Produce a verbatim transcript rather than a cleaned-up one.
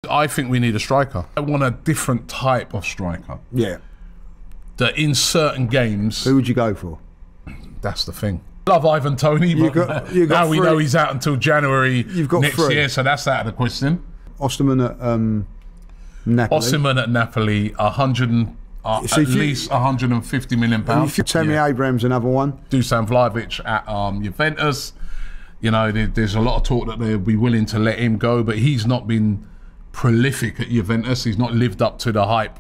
I think we need a striker. I want a different type of striker. Yeah. That in certain games... Who would you go for? That's the thing. Love Ivan Toney, but got, you got now we three. know he's out until January You've got next three. year, so that's out of the question. Osterman at um, Napoli. Osimhen at Napoli, one hundred, uh, So at if you- least one hundred fifty million pounds. If you Tammy Yeah. Abraham's another one. Dusan Vlahovic at um, Juventus. You know, there, there's a lot of talk that they'll be willing to let him go, but he's not been prolific at Juventus. He's not lived up to the hype